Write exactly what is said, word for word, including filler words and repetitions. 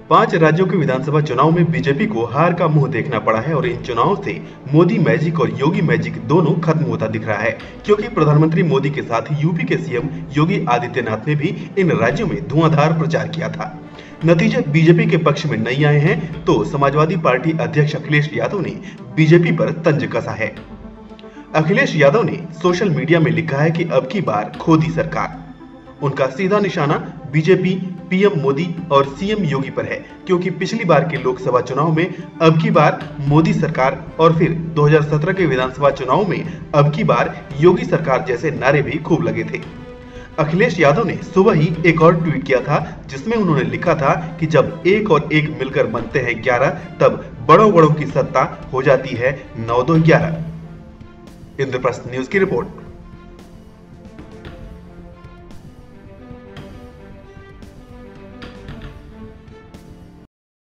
पांच राज्यों के विधानसभा चुनाव में बीजेपी को हार का मुंह देखना पड़ा है और इन चुनावों से मोदी मैजिक और योगी मैजिक दोनों खत्म होता दिख रहा है, क्योंकि प्रधानमंत्री मोदी के साथ यूपी के सीएम योगी आदित्यनाथ ने भी इन राज्यों में धुआंधार प्रचार किया था। नतीजे बीजेपी के पक्ष में नहीं आए हैं तो समाजवादी पार्टी अध्यक्ष अखिलेश यादव ने बीजेपी पर तंज कसा है। अखिलेश यादव ने सोशल मीडिया में लिखा है कि अब की बार खोदी सरकार। उनका सीधा निशाना बीजेपी, पीएम मोदी और सीएम योगी पर है, क्योंकि पिछली बार के लोकसभा चुनाव में अब की बार मोदी सरकार और फिर दो हज़ार सत्रह के विधानसभा चुनाव में अब की बार योगी सरकार जैसे नारे भी खूब लगे थे। अखिलेश यादव ने सुबह ही एक और ट्वीट किया था, जिसमें उन्होंने लिखा था कि जब एक और एक मिलकर बनते हैं ग्यारह, तब बड़ों बड़ों की सत्ता हो जाती है नौ दो ग्यारह। इंद्रप्रस्थ न्यूज की रिपोर्ट।